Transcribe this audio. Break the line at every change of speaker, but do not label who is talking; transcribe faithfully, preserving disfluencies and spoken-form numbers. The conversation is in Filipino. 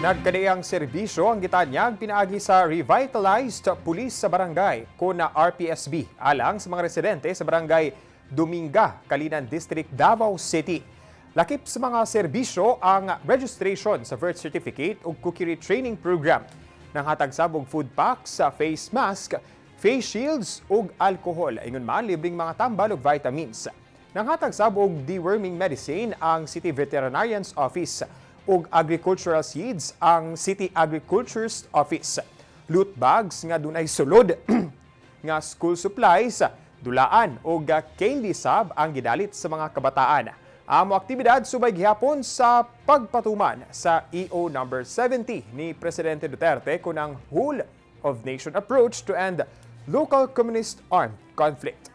Nagkadayang serbisyo ang gitanyag pinaagi sa revitalized pulis sa barangay kuna R P S B alang sa mga residente sa barangay Dominga, Kalinan District, Davao City. Lakip sa mga serbisyo ang registration sa birth certificate ug cookery training program. Nanghatag sabog food packs, face mask, face shields ug alcohol. Ingon man libreng mga tambal ug vitamins. Nanghatag sabog deworming medicine ang City Veterinarian's Office ug agricultural seeds ang City Agriculture's Office. Loot bags nga dunay sulod nga school supplies, dulaan ug candy sab ang gidalit sa mga kabataan. Amo aktibidad subay gihapon sa pagpatuman sa E O number seventy ni Presidente Duterte kunang whole of nation approach to end local communist armed conflict.